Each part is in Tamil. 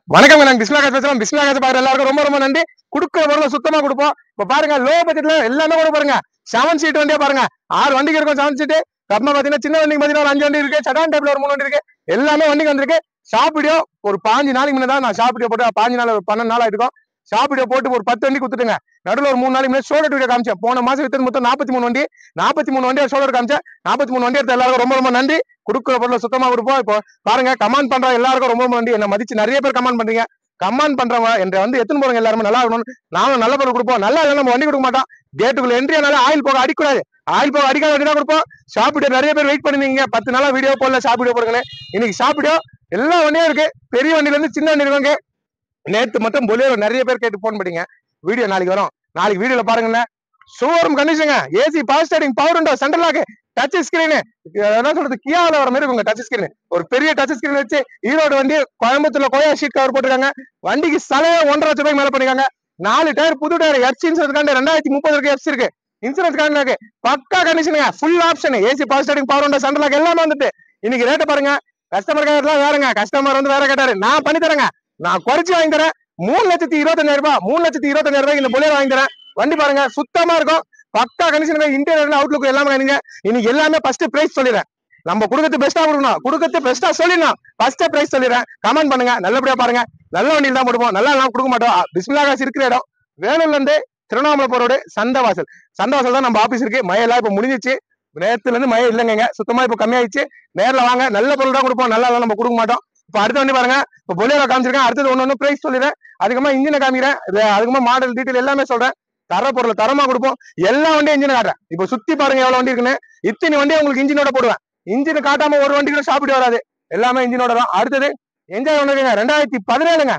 வணக்கம். நாங்க பிஸ்மில்லா பேசலாம். பிஸ்மில்லா பாக்குற எல்லாருக்கும் ரொம்ப ரொம்ப நன்றி. குடுக்கிற பொருளை சுத்தமா கொடுப்போம். இப்ப பாருங்க, லோ பட்ஜெட்ல எல்லாமே கூட பாருங்க. 7 சீட் வண்டியா பாருங்க. 6 வண்டிக்கு இருக்கும் 7 சீட். அப்புறமா பாத்தீங்கன்னா சின்ன வண்டிக்கு பாத்தீங்கன்னா ஒரு 5 வண்டி இருக்கு. சடான் டைப்ல ஒரு 3 வண்டி இருக்கு. எல்லாமே வண்டிக்கு வந்திருக்கு. ஷாப் வீடியோ ஒரு 5 நாளைக்கு முன்னாடி நான் ஷாப் வீடியோ போட்டு 5 நாள் 12 நாள் ஆயிருக்கும். ஷாப் வீடியோ போட்டு ஒரு 10 வண்டி கொடுத்துட்டுங்க. நடுவில் ஒரு 3 நாளைக்கு முன்னாடி ஷோல்டர் வீடியோ காமிச்சேன். போன மாசம் வித்து மொத்தம் 43 வண்டி. 43 வண்டியா ஷோல்டர் காமிச்சேன். 43 வண்டி எடுத்த எல்லாருக்கும் ரொம்ப ரொம்ப நன்றி. குடுக்கிற பொருளை சுத்தமா கொடுப்போம். இப்போ பாருங்க, கமெண்ட் பண்ற எல்லாருக்கும் ரொம்ப ரொம்ப நன்றி. என்ன மதிச்சு நிறைய பேர் கமெண்ட் பண்றீங்க. கமெண்ட் பண்றவங்க என்ற வந்து எத்தனை போறவங்க எல்லாருமே நல்லா இருக்கணும். நானும் நல்ல பொருள் கொடுப்போம். நல்லா இல்லை நம்ம வண்டி கொடுக்க மாட்டோம். கேட்டுக்குள்ள என்ட்ரி ஆனாலும் ஆயில் போக அடிக்கூடாது. ஆயில் போக அடிக்காத வண்டி தான் கொடுப்போம். ஷாப் வீடியோ நிறைய பேர் வெயிட் பண்ணிருந்தீங்க. 10 நாளா வீடியோ போடல. ஷாப் வீடியோ போடுங்க. இன்னைக்கு ஷாப் வீடியோ எல்லா வண்டியும் இருக்கு. பெரிய வண்டியில இருந்து சின்ன வண்டி இருக்காங்க. நேத்து மட்டும் பொலியோ நிறைய பேர் கேட்டு போன் பண்ணீங்க. வீடியோ நாளைக்கு வரும். நாளைக்கு வீடியோல பாருங்க. ஷோரூம் கண்டிஷனுங்க. AC power steering, power window, central lock, touch screen. என்ன சொல்றது, கியால வர மாதிரி இருக்குங்க டச் ஸ்கிரீன். ஒரு பெரிய டச் ஸ்கிரீன் வச்சு ஈரோடு வண்டி கோயம்புத்தூர்ல கோயா ஷீட் கவர் போட்டுருக்காங்க. வண்டிக்கு செலவு 1.5 லட்சம் ரூபாய்க்கு மேல பண்ணிருக்காங்க. 4 டயர் புது டயர். எஃப்சி இன்சூரன்ஸ் கார்டு 2030 இருக்கு. எஃப்சி இருக்கு. இன்சூரன்ஸ் கார்டு இருக்கு. பக்கா கண்டிஷனுங்க. Full option. AC power steering, power window, central lock எல்லாமே வந்துட்டு. இன்னைக்கு ரேட்டை பாருங்க. கஸ்டமர் கேட்கறதுலாம் வேறங்க. கஸ்டமர் வந்து வேற கேட்டாரு. நான் பண்ணி தரேங்க. நான் குறைச்சு வாங்கி தரேன். 3,25,000 ரூபாய். 3,25,000 ரூபாய்க்கு இந்த பொலியோ வாங்கி தரேன். வண்டி பாருங்க, சுத்தமா இருக்கும். பக்கா கண்டிஷன். இன்டீரியர் அவுட்லுக் எல்லாமே கண்டிங்க. இன்னைக்கு எல்லாமே ஃபர்ஸ்ட் பிரைஸ் சொல்லிடுறேன். நம்ம கொடுக்கறது பெஸ்டா கொடுக்கணும். கொடுக்கறது பெஸ்டா சொல்லிடணும். ஃபர்ஸ்ட் பிரைஸ் சொல்லிடுறேன். கமெண்ட் பண்ணுங்க. நல்லபடியா பாருங்க. நல்ல வண்டியில் தான் போடுவோம். நல்லா எல்லாம் கொடுக்க மாட்டோம். பிஸ்மில்லா காசு இருக்கிற இடம் வேலூர்ல இருந்து திருவண்ணாமலை போறோடு சந்தவாசல். சந்தவாசல் தான் நம்ம ஆபீஸ் இருக்கு. மழையெல்லாம் இப்ப முடிஞ்சிச்சு. நேரத்துல இருந்து மழை இல்லைங்க. சுத்தமா இப்ப கம்மியாயிடுச்சு. நேரில் வாங்க. நல்ல பொருள் தான் கொடுப்போம். நல்லா நம்ம கொடுக்க மாட்டோம். இப்ப அடுத்த வண்டி பாருங்க. இப்ப பொலியோ காமிச்சிருக்கேன். அடுத்தது ஒன்னு பிரைஸ் சொல்லிடுறேன். அதுக்கப்புறமா இன்ஜினை காமிக்கிறேன். அதுக்கப்புறமா மாடல் டீட்டெயில் எல்லாமே சொல்றேன். தர பொருள் தரமா கொடுப்போம். எல்லா வண்டியும் இன்ஜின் காட்டுறேன். இப்ப சுத்தி பாருங்க எவ்வளவு வண்டி இருக்குன்னு. இத்தனை வண்டி உங்களுக்கு இன்ஜினோட போடுவேன். இன்ஜின் காட்டாம ஒரு வண்டி கூட சாப்பிட்டு வராது. எல்லாமே இன்ஜினோட தான். அடுத்தது என்ஜாய் பண்ணுங்க. 2017ங்க.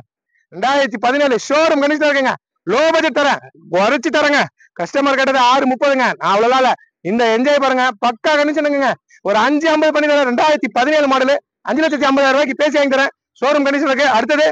2017 ஷோரூம் கண்டிஷன் இருக்குங்க. லோ பட்ஜெட் தரேன். குறைச்சு தரேங்க. கஸ்டமர் கேட்டது 630ங்க. அவ்வளவுதான் இல்ல. இந்த என்ஜாய் பாருங்க. பக்கா கண்டிஷனுங்க. ஒரு 550 பண்ணி தரேன். 2017 மாடல் 5,50,000 ரூபாய்க்கு பேசி வாங்கி தரேன். ஷோரூம் கண்டிஷன் இருக்கு. அடுத்தது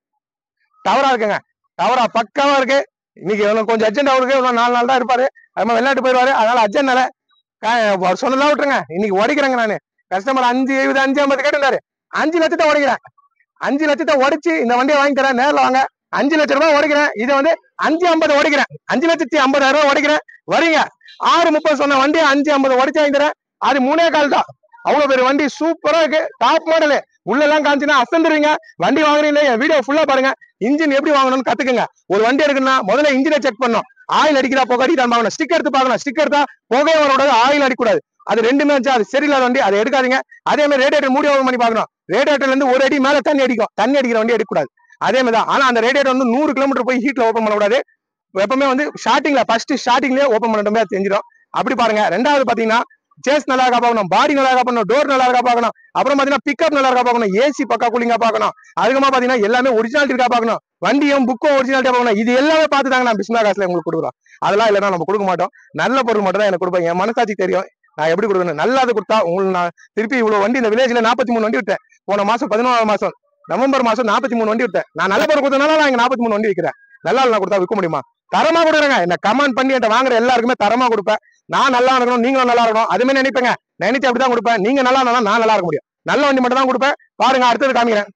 டவரா இருக்குங்க. டவரா பக்காவா இருக்கு. இன்னைக்கு கொஞ்சம் அர்ஜென்ட் அவருக்கு 4 நாள் தான் இருப்பாரு. அது மாதிரி வெளிநாட்டு போயிருவாரு. அதனால அர்ஜென்ட்னால சொன்னதா விட்டுருங்க. இன்னைக்கு உடைக்கிறேங்க நானு. கஸ்டமர் 570 550 கேட்டுருந்தாரு. 5 லட்சத்தை உடைக்கிறேன். 5 லட்சத்தை உடைச்சு இந்த வண்டியை வாங்கி தரேன். நேரில் வாங்க. 5 லட்சம் ரூபாய் உடைக்கிறேன். இதை வந்து 550 உடைக்கிறேன். 5,50,000 ரூபாய் உடைக்கிறேன். வரீங்க 630 சொன்ன வண்டியை 550 உடைச்சு வாங்கி தரேன். அது 3 கால் தான். அவ்வளவு பெரிய வண்டி சூப்பரா இருக்கு. Top model. உள்ள எல்லாம் காமிச்சுன்னா அசந்துருவீங்க. வண்டி வாங்குறீங்க. என் வீடியோ ஃபுல்லா பாருங்க. இன்ஜின் எப்படி வாங்கணும்னு கத்துக்குங்க. ஒரு வண்டி எடுக்கணும்னா முதல்ல இன்ஜினை செக் பண்ணணும். ஆயில் அடிக்கிறா புகை அடிக்கிறான் பார்க்கணும். ஸ்டிக் எடுத்து பார்க்கணும். ஸ்டிக் எடுத்தா புகையை வரக்கூடாது, ஆயில் அடிக்கூடாது. அது ரெண்டுமே வச்சா அது சரியில்லாத வண்டி. அதை எடுக்காதீங்க. அதே மாதிரி ரேடியேட்டர் மூடி ஓபன் பண்ணி பார்க்கணும். ரேடியேட்டர்ல இருந்து ஒரு அடி மேல தண்ணி அடிக்கும். தண்ணி அடிக்கிற வண்டி எடுக்கக்கூடாது. அதே மாதிரி தான். ஆனா அந்த ரேடியேட்டர் வந்து 100 கிலோமீட்டர் போய் ஹீட்ல ஓபன் பண்ணக்கூடாது. எப்பவுமே வந்து ஃபர்ஸ்ட் ஸ்டார்டிங்லயே ஓபன் பண்ண தெரிஞ்சிடும். அப்படி பாருங்க. ரெண்டாவது பாத்தீங்கன்னா சேஸ் நல்லா இருக்கா பார்க்கணும். பாடி நல்லா இருக்கா பார்க்கணும். டோர் நல்லா இருக்கா பார்க்கணும். அப்புறம் பாத்தீங்கன்னா பிக்கப் நல்லா இருக்கா பார்க்கணும். ஏசி பக்கா கூலிங்கா பார்க்கணும். அதுக்கப்புறமா பாத்தீங்கன்னா எல்லாமே ஒரிஜினாலிட்டி இருக்கா பார்க்கணும். வண்டியும் புக்கும் ஒரிஜினாலிட்டியா பார்க்கணும். இது எல்லாமே பார்த்துட்டாங்க. நான் பிஸ்மில்லா காசுல உங்களுக்கு கொடுக்குறோம். அதெல்லாம் இல்லைன்னா நம்ம கொடுக்க மாட்டோம். நல்ல பொருள் மட்டும் தான் எனக்கு கொடுப்பேன். என் மனசாட்சி தெரியும் நான் எப்படி கொடுக்கணும். நல்லது கொடுத்தா உங்களுக்கு நான் திருப்பி இவ்வளவு வண்டி இந்த வில்லேஜ்ல 43 வண்டி விட்டேன். போன மாசம் 11 மாசம் நவம்பர் மாசம் 43 வண்டி விட்டேன். நான் நல்ல பொருள் கொடுத்தனால நான் 43 வண்டி விற்கிறேன். நல்லா நான் கொடுத்தா விற்க முடியுமா? தரமா கொடுக்குறேங்க. என்ன கமெண்ட் பண்ணி என்கிட்ட வாங்குற எல்லாருக்குமே தரமா கொடுப்பேன். நான் நல்லா இருக்கணும், நீங்களும் நல்லா இருக்கணும். அதுமே நினைப்பேங்க. நினைச்சு அப்படிதான் கொடுப்பேன். நீங்க நல்லா இருந்தா நான் நல்லா இருக்க முடியும். நல்ல வண்டி மட்டும் தான் கொடுப்பேன். பாருங்க, அடுத்தது காமிக்கிறேன்.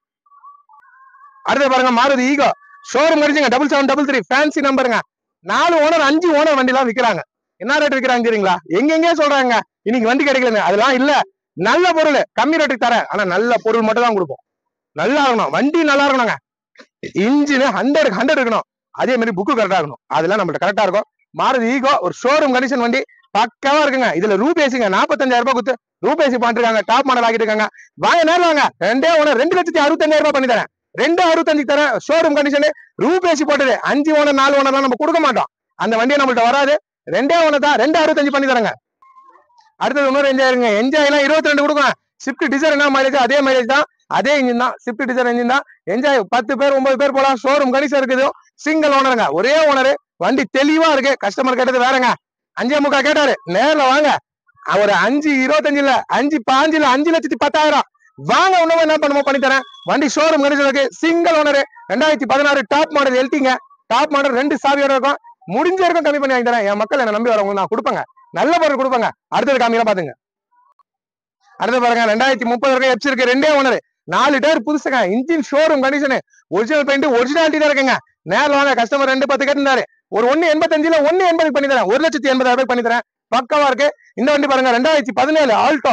அடுத்தது பாருங்க, மாருதி ஈகோ ஷோரூம் கடிச்சுங்க. 7733 ஃபேன்சி நம்பருங்க. 4 ஓனர் 5 ஓனர் வண்டி எல்லாம் விற்கிறாங்க. என்ன ரேட் விற்கிறாங்க தெரியுங்களா? எங்கெங்கே சொல்றாங்க இன்னைக்கு வண்டி கிடைக்கலன்னு. அதெல்லாம் இல்ல. நல்ல பொருள் கம்மி ரேட்டுக்கு தரேன். ஆனா நல்ல பொருள் மட்டும் தான் கொடுப்போம். நல்லா இருக்கணும். வண்டி நல்லா இருக்கணுங்க. இன்ஜின் 100 இருக்கணும். அதே மாதிரி புக்கு கரெக்டா இருக்கணும். அதெல்லாம் நம்மள்ட்ட கரெக்டா இருக்கும். மாருதி ஈகோ ஒரு ஷோரூம் கண்டிஷன் வண்டி பக்காவா இருக்குங்க. இதுல ரூபேசிங்க 45,000 ரூபாய் கொடுத்து ரூபேசி பண்ணிருக்காங்க. டாப் மாடல் ஆகிட்டு இருக்காங்க. வாங்க நேரம் வாங்க. 2,65,000 ரூபாய் பண்ணி தரேன். 2,65 தரேன். ஷோரூம் கண்டிஷன் ரூபேசி போட்டது. 5 ஓனர் 4 ஓனர் நம்ம கொடுக்க மாட்டோம். அந்த வண்டியை நம்மள்ட்ட வராது. 2 ஓனர் தான். 2,65 பண்ணி தரேங்க. அடுத்தது இன்னொரு என்ஜாய் இருங்க. என்ஜாய் எல்லாம் 22 கொடுக்கும். ஸ்விஃப்ட் டிசைர் என்ன மைலேஜ் அதே மைலேஜ் தான். அதே இன்ஜின் தான். ஸ்விஃப்ட் டிசைர் இன்ஜின் தான். என்ஜாய் 10 பேர் 9 பேர் போலாம். ஷோரூம் கண்டிஷன் இருக்குது. சிங்கிள் ஓனருங்க. ஒரே ஓனரு. வண்டி தெளிவா இருக்கு. கஸ்டமர் கேட்டது வேறங்க. 5,3 கேட்டாரு. நேர்ல வாங்க. ஒரு 5,25 இல்ல 5,15 இல்ல 5,10,000 வாங்க. இன்னும் என்ன பண்ணுமோ பண்ணி தரேன். வண்டி ஷோரூம் கண்டிஷன் இருக்கு. Single owner. 2016 டாப் மாடல் எல்டிங்க. டாப் மாடல் 2 சாவியோட இருக்கும். முடிஞ்ச வரைக்கும் கம்மி பண்ணி வாங்கி தரேன். என் மக்கள் என்ன நம்பி வரவங்க நான் கொடுப்பேங்க. நல்ல பொருள் கொடுப்பேங்க. அடுத்தது காமிக்கலாம் பாத்துங்க. அடுத்து பாருங்க 2030 எஃப்சி இருக்கு. 2 ஓனர் 4 டயர் புதுசுங்க, engine showroom condition, original paint, originality தான் இருக்குங்க. நேரில் வாங்க, கஸ்டமர் 210 கேட்டிருந்தாரு, ஒரு 1.85ல 1.80 பண்ணி தரேன், 1,80,000 பண்ணி தரேன். பக்காவா இருக்கு. இந்த வண்டி பாருங்க 2017 ஆல்டோ,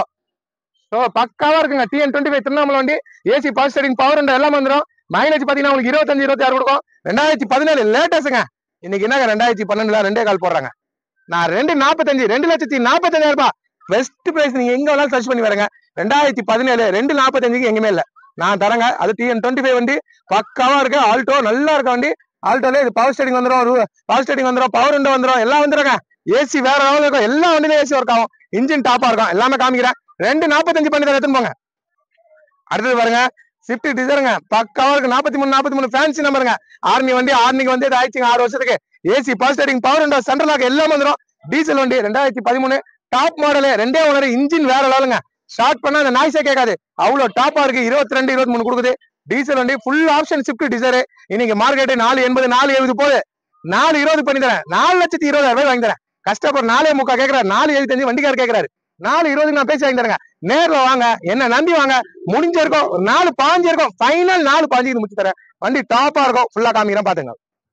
பக்காவா இருக்குங்க. TN25 திருவண்ணாமலை வண்டி, AC power steering, power window எல்லாம் வந்துடும். மைலேஜ் பாத்தீங்கன்னா உங்களுக்கு 25-26 கொடுக்கும். 2017 லேட்டஸ்ட்ங்க. இன்னைக்கு என்னங்க 2012ல 2.25 போடுறாங்க. நான் 2.45, 2,45,000 பெஸ்ட் பிரைஸ். நீங்க எங்க வேணாலும் சர்ச் பண்ணி வரங்க. 2017 2.45க்கு எங்குமே இல்ல, நான் தரங்க. அது TN25 வண்டி பக்காவா இருக்கு. ஆல்டோ நல்லா இருக்க வண்டி. ஆல்டோல இது பவர் ஸ்டீரிங் வந்துடும், பவர் விண்டோ வந்துடும், எல்லாம் வந்துருங்க. ஏசி வேற லெவல் இருக்கும், எல்லா வண்டியிலும் ஏசி ஒர்க் ஆகும். இன்ஜின் டாப்பா இருக்கும், எல்லாமே காமிக்கிறேன். 2.45 பண்ணி தர எடுத்துன்னு போங்க. அடுத்தது பாருங்க ஸ்விஃப்ட் டிசைருங்க, பக்காவா இருக்கு. 43 ஃபேன்சி நம்பருங்க. ஆர்மி வண்டி, ஆர்மிக்கு வந்து இது ஆயிடுச்சுங்க 6 வருஷத்துக்கு. AC power steering, power window, central lock எல்லாம் வந்துடும். டீசல் வண்டி 2013 டாப் மாடல், 2 ஓனர், இன்ஜின் வேற லெவலுங்க. ஸ்டார்ட் பண்ணா அந்த நாய்ஸே கேட்காது, அவ்வளவு டாப்பா இருக்கு. 22-23 கொடுக்குது. டீசல் வண்டி, ஃபுல் ஆப்ஷன் ஸ்விஃப்ட் டிசைர். இன்னைக்கு மார்க்கெட் 4.80 4.70 போகுது. 4.20 பண்ணி தரேன். 4,20,000 வாங்கி தரேன். கஸ்டமர் 4.75 கேட்கிறாரு, 4.75 வண்டிக்காரர் கேட்கிறாரு. 4.20 நான் பேசி வாங்கி தரேங்க. நேர்ல வாங்க, என்ன நம்பி வாங்க. முடிஞ்ச இருக்கும் 4.5 இருக்கும், ஃபைனல் 4.5 முடிச்சு தரேன். வண்டி டாப்பா இருக்கும், ஃபுல்லா காமிக்கிறேன் பாத்துங்க.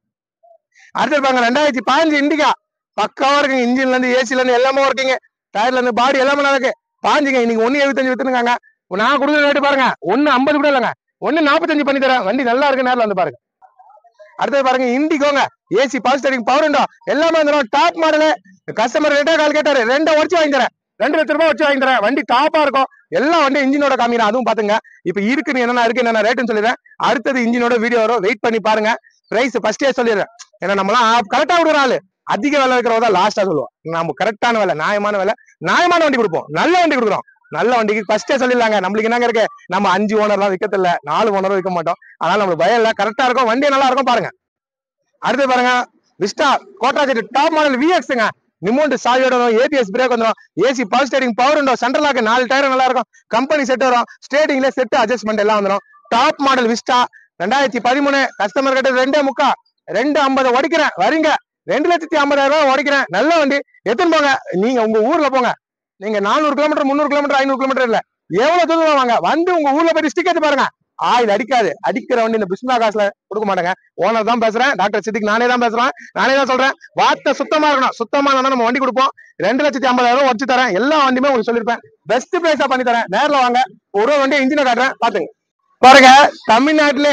அடுத்து பாருங்க 2015 இண்டிகா, பக்காவா இருக்குங்க. இன்ஜின்ல இருந்து, ஏசில இருந்து எல்லாமே இருக்குங்க. டயர்ல இருந்து, பாடி எல்லாமே நல்லா இருக்கு. பாஞ்சுங்க. இன்னைக்கு 1.75 வித்துருக்காங்க. நான் கொடுக்குற ரேட்டு பாருங்க 1.50 கூட இல்லைங்க, 1.45 பண்ணி தரேன். வண்டி நல்லா இருக்கு, நேரில் வந்து பாருங்க. அடுத்தது பாருங்க இண்டிகோங்க, AC power steering, power window எல்லாமே வந்துடும். Top model. கஸ்டமர் 2.25 கேட்டாரு, 2 உடச்சு வாங்கி தரேன். 2 லட்ச ரூபாய் வச்சு வாங்கி தரேன். வண்டி டாப்பா இருக்கும். எல்லா வண்டி இன்ஜினோட காமிக்கிறேன், அதுவும் பாத்துங்க. இப்ப இருக்குன்னு என்னென்ன இருக்கு, என்னென்ன ரேட்டுன்னு சொல்லிடுறேன். அடுத்தது இன்ஜினோட வீடியோ வரும், வெயிட் பண்ணி பாருங்க. பிரைஸ் ஃபர்ஸ்டே சொல்லிடுறேன், ஏன்னா நம்மளாம் கரெக்டா விடுற ஆளு. அதிக விலை வைக்கிறவங்க தான் லாஸ்டா சொல்லுவோம். நம்ம கரெக்டான விலை, நியாயமான விலை, நியாயமான வண்டி கொடுப்போம். நல்ல வண்டி கொடுக்குறோம். நல்ல வண்டிக்கு ஃபர்ஸ்டே சொல்லிடலாங்க. நம்மளுக்கு என்னங்க இருக்கு, நம்ம 5 ஓனர்லாம் விற்கிறது இல்ல, 4 ஓனரும் விற்க மாட்டோம். அதனால நம்மளுக்கு பயம் இல்ல, கரெக்டா இருக்கும். வண்டி நல்லா இருக்கும் பாருங்க. அடுத்து பாருங்க Vista Quadrajet top model VXங்க. நிமோண்ட் சாவியோட ஏபிஎஸ் பிரேக் வந்துடும். AC power steering, power window, central lock, 4 tyre நல்லா இருக்கும். கம்பெனி செட் வரும். ஸ்டேட்டிங்ல செட் அட்ஜஸ்ட்மெண்ட் எல்லாம் வந்துடும். Top model Vista 2013. கஸ்டமர் கிட்ட 2.3 2.50 உடைக்கிறேன். வரீங்க 2,50,000 உடைக்கிறேன். நல்ல வண்டி எடுத்துன்னு போங்க. நீங்க உங்க ஊர்ல போங்க, நீங்க 400 கிலோமீட்டர், 300 கிலோமீட்டர், 500 கிலோமீட்டர் இல்ல, எவ்வளவு தூரம் வாங்க, வந்து உங்க ஊர்ல போய் ஸ்டிக் எடுத்து பாருங்க. ஆயில் அடிக்காது. அடிக்கிற வண்டி இந்த பிஸ்மில்லா காசுல கொடுக்க மாட்டாங்க. ஓனர் தான் பேசுறேன், டாக்டர் சித்திக் நானே தான் பேசுறேன், நானே தான் சொல்றேன். வார்த்தை சுத்தமா இருக்கணும். சுத்தமா இருந்தா நம்ம வண்டி கொடுப்போம். 2,50,000 உடச்சு தரேன். எல்லா வண்டியுமே உங்களுக்கு சொல்லிருப்பேன். பெஸ்ட் பிரைஸா பண்ணி தரேன். நேரில் வாங்க. ஒரு வண்டி இன்ஜினை காட்டுறேன், பாத்துங்க. பாருங்க தமிழ்நாட்டுல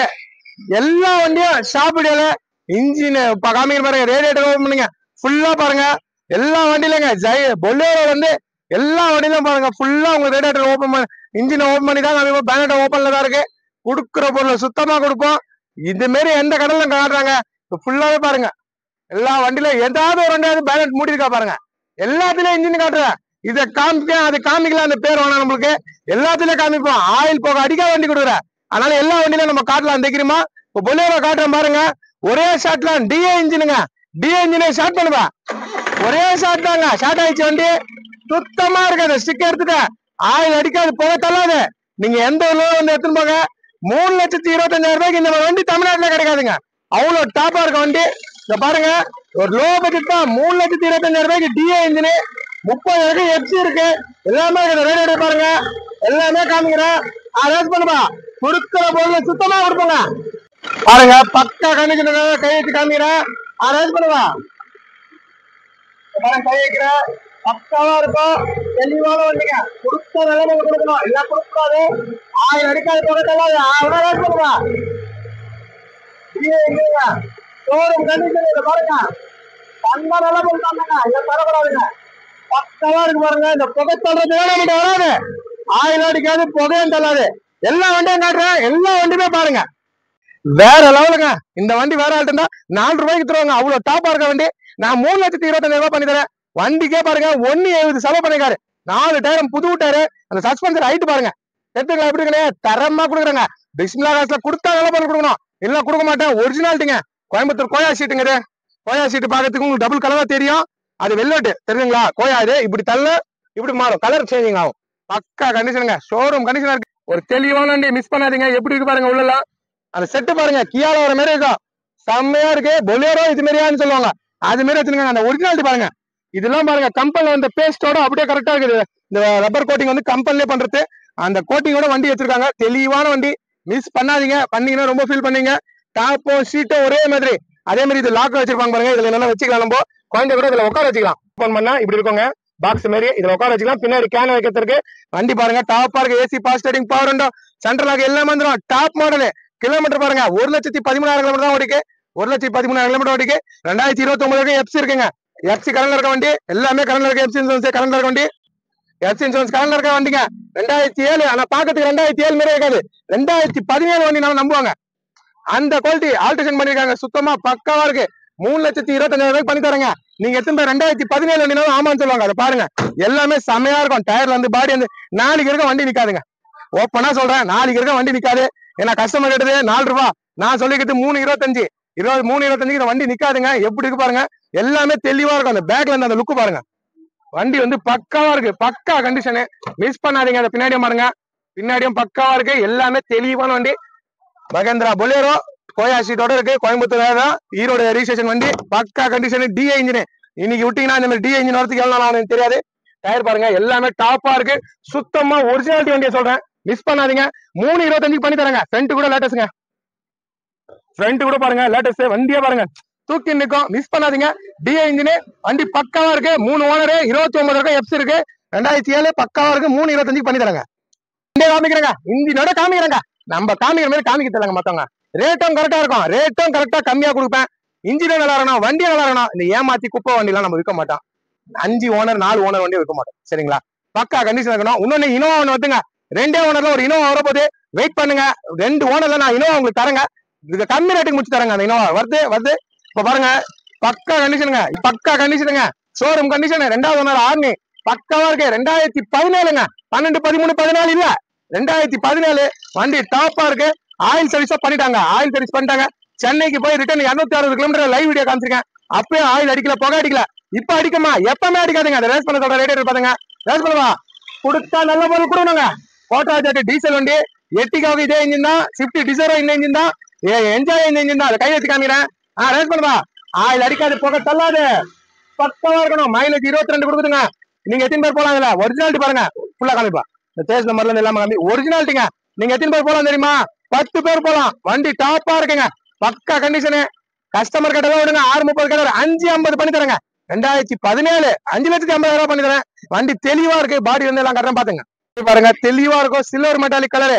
எல்லா வண்டியும் ஷாப் வீடியோல இன்ஜின் காமிக்கிற பாருங்க. ரேடியேட்டர் ஓபன் பண்ணுங்க, ஃபுல்லா பாருங்க. எல்லா வண்டியிலங்க பொலேரோ வந்து எல்லா வண்டியிலும் பாருங்க, ஃபுல்லா உங்க ரேடியேட்டர் ஓபன் பண்ணி, இன்ஜினை ஓபன் பண்ணி தான் காமிப்போம். பேனட் ஓபன்ல தான் இருக்கு. கொடுக்குற பொருளை சுத்தமா கொடுப்போம். இது மாரி எந்த கடல்ல காட்டுறாங்க, ஃபுல்லாவே பாருங்க. எல்லா வண்டியில ஏதாவது ஒரு வண்டியாவது பேனட் மூடி இருக்கா பாருங்க. எல்லாத்துலயும் இன்ஜின் காட்டுறேன். இதை காமிக்க அது காமிக்கலாம், அந்த பேர் வேணாம் நம்மளுக்கு. எல்லாத்துலயும் காமிப்போம். ஆயில் போக அடிக்க வண்டி கொடுக்குறேன். அதனால எல்லா வண்டியிலும் நம்ம காட்டலாம் தெரியுமா. இப்போ பொலேரோ காட்டுறேன் பாருங்க. ஒரே ஷாட்ல டிஏ இன்ஜினுங்க. டிஏ இன்ஜினை ஷார்ட் பண்ணுவா, ஒரே ஷாட் தாங்க. ஷார்ட் ஆயிடுச்சு வண்டி. சுத்தமா இருக்காது. ஸ்டிக் எடுத்துட்டு ஆயில் அடிக்காது, போக தள்ளாது. நீங்க எந்த ஊர்ல வந்து எடுத்துன்னு போங்க. 3,25,000 இந்த வண்டி தமிழ்நாட்டுல கிடைக்காதுங்க. அவ்வளவு டாப்பா இருக்க வண்டி. இத பாருங்க, ஒரு லோ பட்ஜெட் தான். 3,25,000 டிஏ இன்ஜின், 30 எஃப்சி இருக்கு. எல்லாமே ரேடியேட்டர் பாருங்க, எல்லாமே காமிக்கிறேன். ரேஸ் பண்ணுவா, கொடுக்கிற பொருள் சுத்தமா கொடுப்போங்க. பாருங்க பக்கா கண்டிஷன், கை வச்சு காமிக்கிறேன். ரேஸ் பண்ணுவா, கை வைக்கிறேன். பக்காவா இருக்கும். தெளிவான வண்டிங்க. கொடுத்த நிலைமை கொடுக்கணும், எல்லாம் கொடுக்காது. ஆயில் அடிக்காது, போகத்தெல்லாம் ரேஸ் பண்ணுவா. ஷோரூம் கண்டிஷன் பாருங்க. தந்த நிலை கொடுத்தாங்க, இதை தரக்கூடாதுங்க. பக்கவா இருக்கு பாருங்க. இந்த புகை தள்ளுறது நம்மகிட்ட வராது. ஆயில் அடிக்காது, புகையும் தள்ளாது. எல்லா வண்டியும் காட்டுறேன். எல்லா வண்டியுமே பாருங்க, வேற லெவலுங்க. இந்த வண்டி வேற ஆள்ட்டு இருந்தா 4 ரூபாய்க்கு தருவாங்க. அவ்வளவு டாப்பா இருக்க வண்டி. நான் 3,25,000 பண்ணி தரேன். வண்டிக்கே பாருங்க 1.70 செலவு பண்ணிக்காரு. 4 டயரும் புது டயரு. அந்த சஸ்பென்சர் ஹைட் பாருங்க. எடுத்துக்கலாம், எப்படி கிடையாது, தரமா கொடுக்குறாங்க. பிஸ்மில்லா காசுல கொடுத்தா நல்ல பொருள் கொடுக்கணும், இல்ல கொடுக்க மாட்டேன். ஒரிஜினாலிட்டிங்க. கோயம்புத்தூர் கோயா சீட்டுங்க. இது கோயா சீட்டு பாக்கிறதுக்கு உங்களுக்கு டபுள் கலரா தெரியும். அது வெள்ளோட்டு தெரியுங்களா. கோயா இது இப்படி தள்ள இப்படி மாறும், கலர் சேஞ்சிங் ஆகும். பக்கா கண்டிஷனுங்க. ஷோரூம் கண்டிஷனா இருக்கு. ஒரு தெளிவான வண்டி மிஸ் பண்ணாதீங்க. எப்படி இருக்கு பாருங்க உள்ளலாம். அந்த செட்டு பாருங்க, கியால வர மாதிரி இருக்கும். செம்மையா இருக்கு. பொலேரோ இது மாதிரியான்னு சொல்லுவாங்க, அது மாதிரி வச்சுருங்க. அந்த ஒரிஜினாலிட்டி பாருங்க. இதெல்லாம் பாருங்க கம்பெனில வந்த பேஸ்டோட அப்படியே கரெக்டா இருக்குது. இந்த ரப்பர் கோட்டிங் வந்து கம்பெனிலே பண்றது. அந்த கோட்டிங்கோட வண்டி வச்சிருக்காங்க. தெளிவான வண்டி, மிஸ் பண்ணாதீங்க. பண்ணீங்கன்னா ரொம்ப ஃபீல் பண்ணீங்க. டாப்போ சீட்டோ ஒரே மாதிரி. அதே மாதிரி இது லாக் வச்சிருப்பாங்க பாருங்க. இதுல நல்லா வச்சுக்கலாம். நம்ம குழந்தை கூட இதுல உட்கார வச்சுக்கலாம். ஓபன் பண்ணா இப்படி இருக்குங்க, பாக்ஸ் மாதிரி. இதுல உட்கார வச்சுக்கலாம். பின்னாடி கேன் வைக்கிறதுக்கு வண்டி பாருங்க டாப்பா இருக்கு. AC power steering, power window, central lock எல்லாம் வந்துடும். Top model. கிலோமீட்டர் பாருங்க 1,13,000 கிலோமீட்டர் தான் ஓடிக்கு. 1,13,000 கிலோமீட்டர் ஓடிக்கு. 2029 எஃப்சி இருக்குங்க. எஃப்சி கரண்ட்ல இருக்க வண்டி எல்லாமே கரண்ட்ல இருக்க. எஃப்சி இன்சூரன்ஸ் கரண்ட்ல இருக்க வண்டி. எஃப்சி இன்சூரன்ஸ் கரண்ட்ல இருக்க வண்டிங்க. 2007. ஆனா பாக்கிறதுக்கு 2007 மாதிரி இருக்காது. 2017 வண்டி நம்ம நம்புவாங்க. அந்த குவாலிட்டி ஆல்ட்ரேஷன் பண்ணிருக்காங்க. சுத்தமா பக்காவா இருக்கு. 3,25,000 பண்ணி தரங்க. நீங்க எத்தனை 2017 வண்டினாலும் ஆமான்னு சொல்லுவாங்க. அதை பாருங்க, எல்லாமே செமையா இருக்கும். டயர்ல இருந்து பாடி வந்து நாளைக்கு இருக்க வண்டி நிக்காதுங்க. ஓப்பனா சொல்றேன், நாளைக்கு இருக்க வண்டி நிக்காது. ஏன்னா கஸ்டமர் கேட்டது 4 ரூபா, நான் சொல்லிக்கிட்டு 3,25. 3,25 இந்த வண்டி நிக்காதுங்க. எப்படி இருக்கு பாருங்க, எல்லாமே தெளிவா இருக்கும். அந்த பேக்ல இருந்து அந்த லுக்கு பாருங்க. வண்டி வந்து பக்காவா இருக்கு, பக்கா கண்டிஷனு. மிஸ் பண்ணாதீங்க. அதை பின்னாடியும் பாருங்க, பின்னாடியும் பக்காவா இருக்கு. எல்லாமே தெளிவான வண்டி. மகேந்திரா பொலேரோ கோயா சீட்டோட இருக்கு. கோயம்புத்தூர் தான், ஈரோடு ரிஜிஸ்ட்ரேஷன் வண்டி. பக்கா கண்டிஷன், டிஐ இன்ஜின். இன்னைக்கு விட்டீங்கன்னா இந்த மாதிரி டிஐ இன்ஜின் வரதுக்கு எவ்வளவு நாள் எனக்கு தெரியாது. டயர் பாருங்க, எல்லாமே டாப்பா இருக்கு. சுத்தமா ஒரிஜினாலிட்டி வண்டியை சொல்றேன், மிஸ் பண்ணாதீங்க. 3,25 பண்ணி தரங்க. ஃப்ரண்ட் கூட லேட்டஸ்ட்ங்க. ஃப்ரண்ட் கூட பாருங்க லேட்டஸ்ட். வண்டியே பாருங்க தூக்கி நிற்கும். மிஸ் பண்ணாதீங்க. டிஐ இன்ஜின் வண்டி பக்காவா இருக்கு. 3 ஓனர், 29 இருக்கு. எஃப்சி இருக்கு. 2007 பக்காவா இருக்கு. 3,25 பண்ணி தரங்க. காமிக்கிறேங்க, இன்ஜினோட காமிக்கிறேங்க. நம்ம காமிக்கிற மாதிரி காமிக்க தெரியல மத்தவங்க. ரேட்டும் கரெக்டா இருக்கும். ரேட்டும் கரெக்டா கம்மியா கொடுப்பேன். இன்ஜினும் நல்லா இருக்கணும், வண்டியும் நல்லா இருக்கணும். இந்த ஏமாத்தி குப்பை வண்டி எல்லாம் நம்ம விற்க மாட்டோம். 5 ஓனர் 4 ஓனர் வண்டி விற்க மாட்டோம். சரிங்களா? பக்கா கண்டிஷன் இருக்கணும். இன்னொன்னு இனோவா ஒண்ணு வந்துங்க. 2 ஓனர்ல ஒரு இனோவா வரப்போது. வெயிட் பண்ணுங்க. 2 ஓனர்ல நான் இனோவா உங்களுக்கு தரேங்க. இது கம்மி ரேட்டுக்கு முடிச்சு தரேங்க. அந்த இனோவா வருது. இப்ப பாருங்க, பக்கா கண்டிஷனுங்க. பக்கா கண்டிஷனுங்க. Showroom condition. 2வது ஓனர் ஆர்னி பக்காவா இருக்கு. 2017ங்க. 12, 13, 14 இல்ல, 2017 வண்டி டாப்பா இருக்கு. ஆயில் சர்வீஸா பண்ணிட்டாங்க. ஆயில் சர்வீஸ் பண்ணிட்டாங்க. சென்னைக்கு போய் ரிட்டர்ன் 260 கிலோமீட்டர் லைவ் வீடியோ காமிச்சிருக்கேன். அப்பயே ஆயில் அடிக்கல, புகை அடிக்கல. இப்ப அடிக்குமா? எப்பவுமே அடிக்காதுங்க. அதை ரேஸ் பண்ண சொல்ற ரேட் பாருங்க. ரேஸ் பண்ணுவா கொடுத்தா நல்ல பொருள் கொடுங்க. கோட்டா ஜெட் டீசல் வண்டி. எட்டிக்காவுக்கு இதே இன்ஜின் தான். ஸ்விஃப்ட் டிசைரோ இந்த இன்ஜின் தான். என்ஜாய் இந்த இன்ஜின் தான். அதை கை வச்சு காமிக்கிறேன். ரேஸ் பண்ணுவா. ஆயில் அடிக்காது, புகை தள்ளாது, பக்கவா இருக்கணும். மைலேஜ் 22 கொடுக்குதுங்க. நீங்க எத்தனை பேர் போலாம்? இதுல ஒரிஜினாலிட்டி பாருங்க, ஃபுல்லா காமிப்பா. இந்த தேஸ் நம்பர்ல இருந்து எல்லாமே காமி ஒரிஜினாலிட்டிங்க. நீங்க எத்தனை பேர் போலாம் தெரியுமா? 10 பேர் போலாம். வண்டி டாப்பா இருக்குங்க. பக்கா கண்டிஷனு. கஸ்டமர் கிட்ட விடுங்க. 630 கிட்ட 550 பண்ணி தரேங்க. 2017 5,50,000 பண்ணி தரேன். வண்டி தெளிவா இருக்கு. பாடி வந்து எல்லாம் கரெக்டா பாத்துங்க. பாருங்க தெளிவா இருக்கும். Silver metallic colour.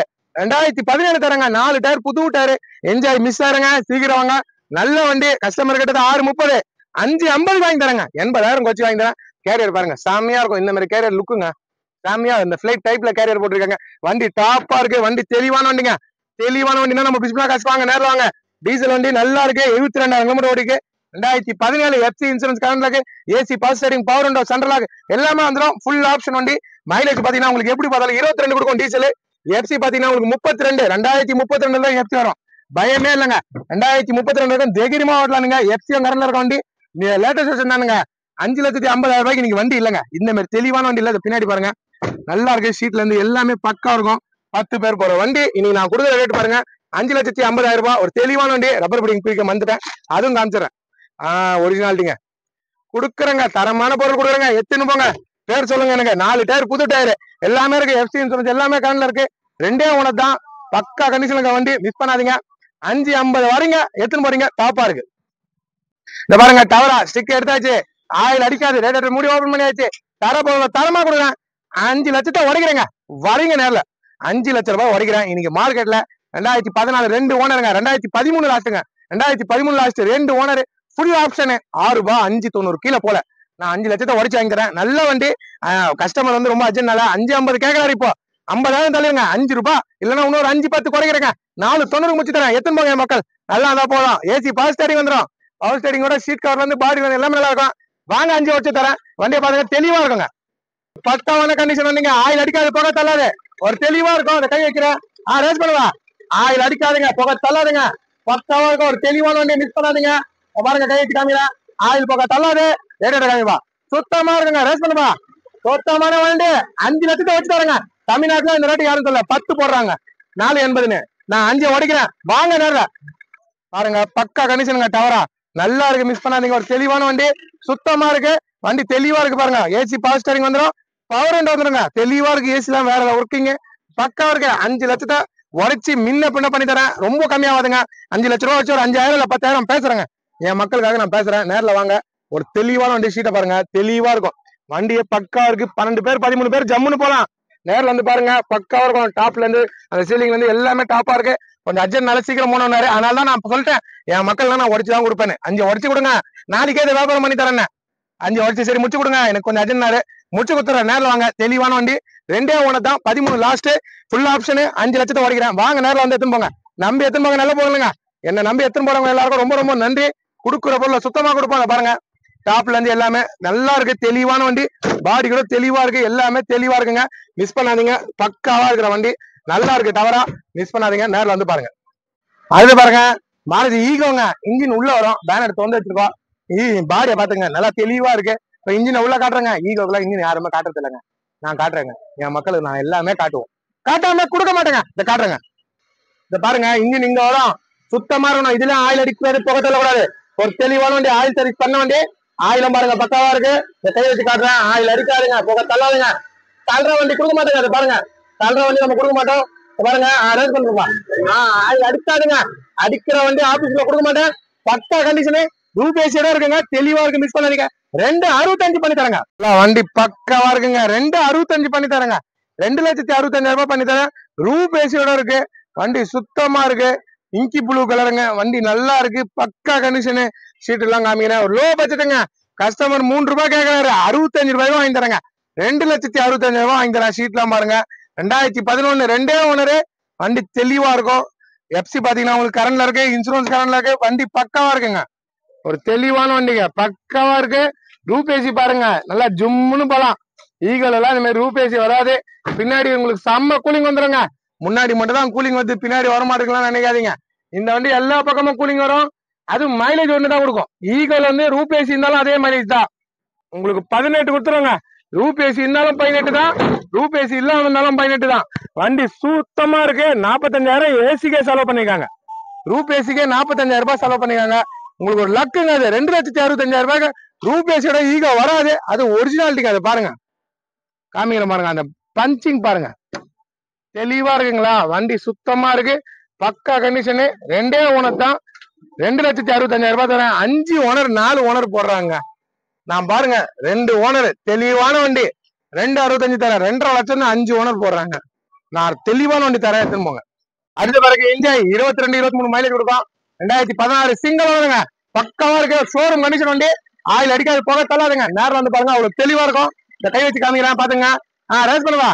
2017 தரங்க. 4 டயர், புது டயர். என்ஜாய் மிஸ் ஆயிருங்க. சீக்கிரம் வாங்க. நல்ல வண்டி. கஸ்டமர் கிட்ட 630 550 வாங்கி தரேங்க. 80,000 கொச்சு வாங்கி தரேன். கேரியர் பாருங்க செம்மையா இருக்கும். இந்த மாதிரி கேரியர் லுக்குங்க செம்மையா. இந்த பிளைட் டைப்ல கேரியர் போட்டிருக்காங்க. வண்டி டாப்பா இருக்கு. வண்டி தெளிவான வண்டிங்க. தெளிவான வண்டினா நம்ம பிஸ்மிலா காசு வாங்க, நேரம் வாங்க. டீசல் வண்டி நல்லா இருக்கு. 72,000 கிலோமீட்டர் ஓடிக்கு. 2017 எஃப்சி இன்சூரன்ஸ் கரண்ட் இருக்கு. AC power steering, power window, central lock எல்லாமே வந்துடும். ஃபுல் ஆப்ஷன் வண்டி. மைலேஜ் பாத்தீங்கன்னா உங்களுக்கு எப்படி பார்த்தாலும் 22 கொடுக்கும் டீசல். எஃப்சி பாத்தீங்கன்னா உங்களுக்கு 32. 2032 தான் எஃப்சி வரும். பயமே இல்லைங்க. 2032 வரைக்கும் தைரியமா ஓட்டலானுங்க. எஃப்சி கரண்ட்ல இருக்க வண்டி. லேட்டஸ்ட் வெர்ஷன் தானுங்க. 5,50,000 ரூபாய்க்கு நீங்க வண்டி இல்லைங்க. இந்த மாதிரி தெளிவான வண்டி இல்ல. பின்னாடி பாருங்க நல்லா இருக்கு. ஷீட்ல இருந்து எல்லாமே பக்கா இருக்கும். 10 பேர் போற வண்டி. இன்னைக்கு நான் கொடுக்குற ரேட் பாருங்க, 5,50,000 ரூபாய். ஒரு தெளிவான வண்டி. ரப்பர் பிடிங் பிடிக்க வந்துட்டேன், அதுவும் காமிச்சிடறேன். ஒரிஜினாலிட்டிங்க கொடுக்குறேங்க. தரமான பொருள் கொடுக்குறேங்க. எத்தனை போங்க, பேர் சொல்லுங்க எனக்கு. 4 டயர், புது டயர் எல்லாமே இருக்கு. எஃப்சி இன்சூரன்ஸ் எல்லாமே கரண்ட்ல இருக்கு. 2 ஓனர் தான். பக்கா கண்டிஷனுக்கு வண்டி. மிஸ் பண்ணாதீங்க. 550 வரீங்க. எத்தனை போறீங்க? டாப்பா இருக்கு. இந்த பாருங்க டவரா ஸ்டிக் எடுத்தாச்சு. ஆயில் அடிக்காது. ரேடியேட்டர் மூடி ஓபன் பண்ணியாச்சு. தரமா கொடுக்குறேன். 5 லட்சத்தை உடைக்கிறேங்க. வரீங்க நேரில். 5 லட்சம் ரூபாய் உடைக்கிறேன். இன்னைக்கு மார்க்கெட்ல 2014 2 ஓனருங்க. 2013 லாஸ்ட்டுங்க. 2013 லாஸ்ட் 2 ஓனர். Full option. 6 ரூபாய் 590 கீழே போல. நான் 5 லட்சத்தை உடைச்சு வாங்கிக்கிறேன். நல்ல வண்டி. கஸ்டமர் வந்து ரொம்ப அர்ஜென்ட்னால 550 கேட்கறாரு. இப்போ 50,000 தள்ளிடுங்க. 5 ரூபாய் இல்லைன்னா இன்னொரு 5-10 குறைக்கிறேங்க. 490 முடிச்சு தரேன். எத்தனை போங்க மக்கள்? நல்லா இருந்தா போதும். ஏசி பவர் ஸ்டீரிங் வந்துடும். பவர் ஸ்டீரிங்கோட சீட் கவர்ல இருந்து பாடி வந்து எல்லாமே நல்லா இருக்கும். வாங்க 5 வருஷம் தரேன். வண்டியை பாருங்க தெளிவா இருக்குங்க. பக்காவான கண்டிஷன் வந்தீங்க. ஆயில் அடிக்காது, புகை தள்ளாது. ஒரு தெளிவா இருக்கும். அதை கை வைக்கிறேன். ரேஸ் பண்ணுவா. ஆயில் அடிக்காதுங்க, புகை தள்ளாதுங்க. பக்காவா இருக்கும். ஒரு தெளிவான வண்டியை மிஸ் பண்ணாதீங்க. பாருங்க கை வச்சு காமிக்கிறேன். ஆயில் புகை தள்ளாது. ரேடியேட்டர் காமிப்பா. சுத்தமா இருக்குங்க. ரேஸ் பண்ணுவா. சுத்தமான வண்டி. 5 லட்சத்தை வச்சு தரேங்க. தமிழ்நாட்டுல இந்த ரேட்டு யாரும் சொல்ல. 10 போடுறாங்க. 480. நான் 5 உடைக்கிறேன். வாங்க நேரில் பாருங்க. பக்கா கண்டிஷனுங்க. டவரா நல்லா இருக்கு. மிஸ் பண்ணாதீங்க. ஒரு தெளிவான வண்டி. சுத்தமா இருக்கு. வண்டி தெளிவா இருக்கு பாருங்க. ஏசி பவர் ஸ்டீரிங் வந்துடும். பவர் விண்டோ வந்துருங்க. தெளிவா இருக்கு. ஏசி தான் வேற ஒர்க்கிங். பக்காவா இருக்கு. 5 லட்சத்தை உடைச்சு முன்ன பின்ன பண்ணி தரேன். ரொம்ப கம்மியாவாதுங்க. 5 லட்ச ரூபா வச்சு ஒரு 5,000 இல்ல 10,000 பேசுறேங்க. என் மக்களுக்காக நான் பேசுறேன். நேர்ல வாங்க. ஒரு தெளிவான வண்டி ஷீட்டை பாருங்க, தெளிவா இருக்கும். வண்டியே பக்கா இருக்கு. 12 பேர் 13 பேர் ஜம்முன்னு போலாம். நேர்ல வந்து பாருங்க, பக்காவா இருக்கும். டாப்ல இருந்து அந்த சீலிங்ல இருந்து எல்லாமே டாப்பா இருக்கு. கொஞ்சம் அர்ஜென்ட்னால சீக்கிரம் போனோம்னாரு. அதனால தான் நான் சொல்லிட்டேன், என் மக்கள் நான் உடச்சு தான் கொடுப்பேன். 5 உடச்சு கொடுங்க, நாளைக்கே இதை வியாபாரம் பண்ணி தரேன். 5 உடச்சு சரி முடிச்சு கொடுங்க, எனக்கு கொஞ்சம் அர்ஜென்ட்னாரு. முடிச்சு கொடுத்துறேன். நேர்ல வாங்க. தெளிவான வண்டி, 2 ஒன்று தான். 13 லாஸ்ட், ஃபுல் ஆப்ஷன். 5 லட்சத்தை உடைக்கிறேன். வாங்க நேரில் வந்து எடுத்துன்னு போங்க. நம்பி எடுத்துன்னு போங்க. நல்லா போகணுங்க. என்ன நம்பி எடுத்துன்னு போறவங்க எல்லாருக்கும் ரொம்ப ரொம்ப நன்றி. கொடுக்குற பொருளை சுத்தமா கொடுப்பாங்க. பாருங்க, டாப்ல இருந்து எல்லாமே நல்லா இருக்கு. தெளிவான வண்டி, பாடி கூட தெளிவா இருக்கு. எல்லாமே தெளிவா இருக்குங்க. மிஸ் பண்ணாதீங்க. பக்காவா இருக்கிற வண்டி, நல்லா இருக்கு. தவறா மிஸ் பண்ணாதீங்க. நேரில் வந்து பாருங்க. அது பாருங்க, மாருதி ஈகோங்க. இன்ஜின் உள்ள வரும். பேனர் திறந்து வச்சிருக்கோம். பாடியை பாத்துங்க, நல்லா தெளிவா இருக்கு. இப்ப இன்ஜினை உள்ள காட்டுறேங்க. ஈகோக்குள்ள இன்ஜின் யாருமே காட்டுறது இல்லைங்க. நான் காட்டுறேங்க. என் மக்களுக்கு நான் எல்லாமே காட்டுவோம். காட்டாம கொடுக்க மாட்டேங்க. இதை காட்டுறேங்க. இத பாருங்க, இன்ஜின் இங்க வரும். சுத்தமா இருக்கணும். இதுல ஆயில் அடிக்கிறது, புகை தள்ளக்கூடாது. ஒரு தெளிவான வண்டி, ஆயில் சர்வீஸ் பண்ண வண்டி. ஆயிலம் பாருங்க, பக்காவா இருக்கு. இந்த கை வச்சு காட்டுறேன். ஆயில் அடிக்காதுங்க, புகை தள்ளாதுங்க. தள்ளுற வண்டி கொடுக்க மாட்டேங்க. அதை பாருங்க, தள்ளுற வண்டி நம்ம கொடுக்க மாட்டோம். பாருங்க, அரேஞ்ச் பண்ணுப்பா. ஆயில் அடிக்காதுங்க. அடிக்கிற வண்டி ஆபீஸ்ல கொடுக்க மாட்டேன். பக்கா கண்டிஷனு, ரூபேசியோட இருக்குங்க. தெளிவா இருக்கு, மிஸ் பண்ணாதீங்க. 2,65 பண்ணி தரேங்க. வண்டி பக்காவா இருக்குங்க. 2,65 பண்ணி தரேங்க. 2,65,000 ரூபாய் பண்ணி தரேன். ரூபேசியோட இருக்கு. வண்டி சுத்தமா இருக்கு. இங்கி ப்ளூ கலருங்க. வண்டி நல்லா இருக்கு. பக்கா கண்டிஷனு. சீட் எல்லாம் காமிக்கிறேன். ஒரு லோ பட்ஜெட்டுங்க. கஸ்டமர் 3 ரூபாய் கேட்கறாரு. 65 ரூபாயும் வாங்கி தரேங்க. 2,65,000 ரூபாய் வாங்கி தரேன். சீட்லாம் பாருங்க. 2011 2 ஓனரு. வண்டி தெளிவா இருக்கும். எஃப்சி பாத்தீங்கன்னா உங்களுக்கு கரண்ட்ல இருக்கு. இன்சூரன்ஸ் கரண்ட்ல இருக்கு. வண்டி பக்காவா இருக்குங்க. ஒரு தெளிவான வண்டிங்க, பக்காவா இருக்கு. ரூபேசி பாருங்க, நல்லா ஜும்முன்னு போலாம். ஈகல் எல்லாம் இந்த மாதிரி ரூபேசி வராது. பின்னாடி உங்களுக்கு செம்ம கூலிங் வந்துருங்க. முன்னாடி மட்டும் தான் கூலிங் வந்து, பின்னாடி வர மாட்டேங்கலாம் நினைக்காதீங்க. இந்த வண்டி எல்லா பக்கமும் கூலிங் வரும். அது மைலேஜ் ஒன்று தான் கொடுக்கும். ஈகல் வந்து ரூபேசி இருந்தாலும் அதே மைலேஜ் தான். உங்களுக்கு 18 கொடுத்துருங்க. ரூபேசி இருந்தாலும் 18 தான். ரூபேசி இல்லாம இருந்தாலும் 18 தான். வண்டி சுத்தமா இருக்கு. 45,000 ஏசிக்கே செலவு பண்ணிருக்காங்க. ரூபேசிக்கே 45,000 ரூபாய் செலவு பண்ணிருக்காங்க. உங்களுக்கு ஒரு லக்குங்க. அது 2,65,000 ரூபாய்க்கு ரூபேசியோட ஈகோ வராது. அது ஒரிஜினாலிட்டிங்க. அதை பாருங்க, காமிக்கிற பாருங்க. அந்த பஞ்சிங் பாருங்க, தெளிவா இருக்குங்களா? வண்டி சுத்தமா இருக்கு. பக்கா கண்டிஷனு. 2 ஓனர் தான். 2,65,000 ரூபாய் தரேன். 5 ஓனர் 4 ஓனர் போடுறாங்க. நான் பாருங்க, 2 ஓனர் தெளிவான வண்டி. 2,65 தரேன். 2,5 லட்சம் 5 ஓனர் போடுறாங்க. நான் தெளிவான வண்டி தரேன். எடுத்துன்னு போங்க. அடுத்த பிறகு என்ஜாய் 22 23 மைலேஜ் கொடுக்கும். 2016 சிங்கிள் வருங்க. பக்காவா இருக்கு. ஷோரூம் கண்டிஷன் வண்டி. ஆயில் அடிக்காது, போக தள்ளாதுங்க. நேரில் வந்து பாருங்க, அவ்வளவு தெளிவா இருக்கும். இந்த கை வச்சு காமிக்கிறேன், பாத்துங்க. ரேஸ் பண்ணுவா.